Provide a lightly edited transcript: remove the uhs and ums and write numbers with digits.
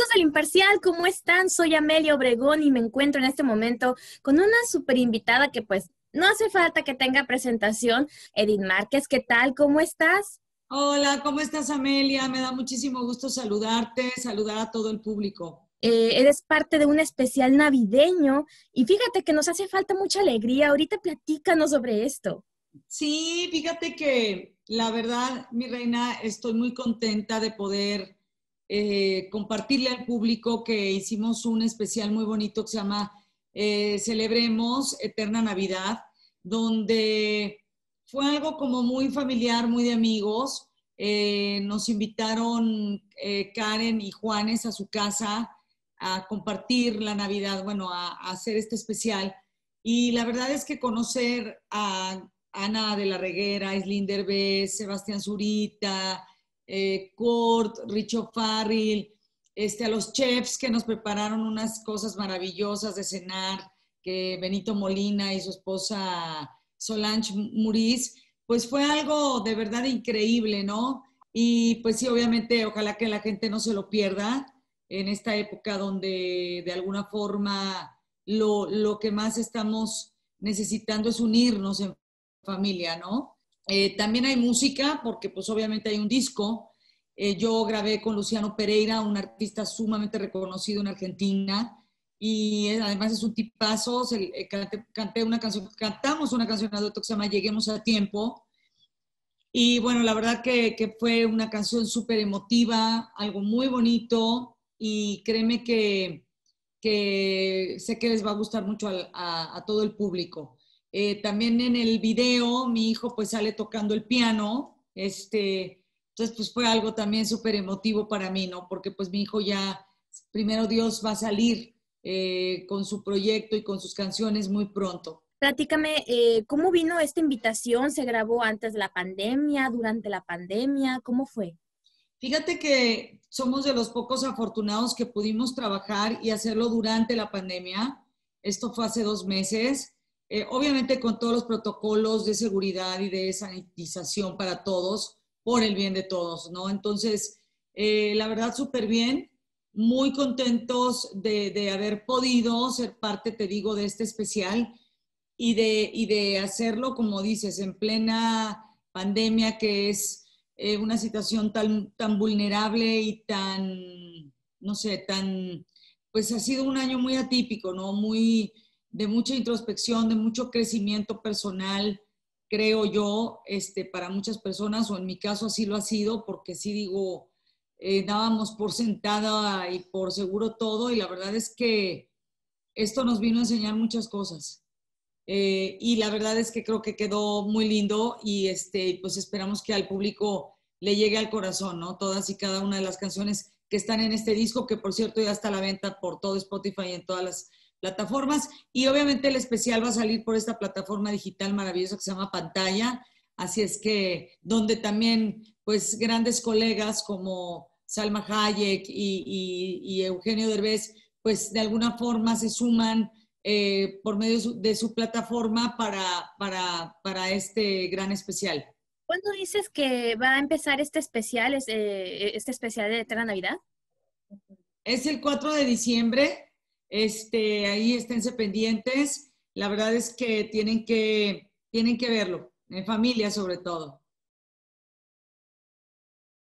Amiguitos del Imparcial, ¿cómo están? Soy Amelia Obregón y me encuentro en este momento con una súper invitada que pues no hace falta que tenga presentación. Edith Márquez, ¿qué tal? ¿Cómo estás? Hola, ¿cómo estás, Amelia? Me da muchísimo gusto saludarte, saludar a todo el público. Eres parte de un especial navideño y fíjate que nos hace falta mucha alegría. Ahorita platícanos sobre esto. Sí, fíjate que la verdad, mi reina, estoy muy contenta de poder compartirle al público que hicimos un especial muy bonito que se llama Celebremos Eterna Navidad, donde fue algo como muy familiar, muy de amigos. Nos invitaron Karen y Juanes a su casa a compartir la Navidad, bueno, a hacer este especial. Y la verdad es que conocer a Ana de la Reguera, Islín Derbez, Sebastián Zurita, Kurt, Richo Farrell, a los chefs que nos prepararon unas cosas maravillosas de cenar, que Benito Molina y su esposa Solange Muriz, pues fue algo de verdad increíble, ¿no? Y pues sí, obviamente, ojalá que la gente no se lo pierda en esta época donde de alguna forma lo que más estamos necesitando es unirnos en familia, ¿no? También hay música, porque pues obviamente hay un disco. Yo grabé con Luciano Pereira, un artista sumamente reconocido en Argentina, y además es un tipazo. Canté una canción, cantamos una canción a dueto que se llama Lleguemos a Tiempo, y bueno, la verdad que fue una canción súper emotiva, algo muy bonito, y créeme que sé que les va a gustar mucho a todo el público. También en el video mi hijo pues sale tocando el piano, entonces pues fue algo también súper emotivo para mí, ¿no? Porque pues mi hijo ya, primero Dios, va a salir con su proyecto y con sus canciones muy pronto. Platícame, ¿cómo vino esta invitación? ¿Se grabó antes de la pandemia, durante la pandemia? ¿Cómo fue? Fíjate que somos de los pocos afortunados que pudimos trabajar y hacerlo durante la pandemia. Esto fue hace 2 meses. Obviamente con todos los protocolos de seguridad y de sanitización para todos, por el bien de todos, ¿no? Entonces, la verdad, súper bien. Muy contentos de haber podido ser parte, te digo, de este especial y de hacerlo, como dices, en plena pandemia, que es una situación tan vulnerable y tan, no sé, pues ha sido un año muy atípico, ¿no? Muy de mucha introspección, de mucho crecimiento personal, creo yo, para muchas personas, o en mi caso así lo ha sido, porque sí digo, dábamos por sentada y por seguro todo, y la verdad es que esto nos vino a enseñar muchas cosas. Y la verdad es que creo que quedó muy lindo y pues esperamos que al público le llegue al corazón, ¿no? Todas y cada una de las canciones que están en este disco, que por cierto ya está a la venta por todo Spotify y en todas las plataformas. Y obviamente el especial va a salir por esta plataforma digital maravillosa que se llama Pantalla. Así es que donde también pues grandes colegas como Salma Hayek y Eugenio Derbez pues de alguna forma se suman por medio de su plataforma para este gran especial. ¿Cuándo dices que va a empezar este especial de Eterna Navidad? Es el 4 de diciembre, ahí esténse pendientes. La verdad es que tienen que verlo, en familia sobre todo.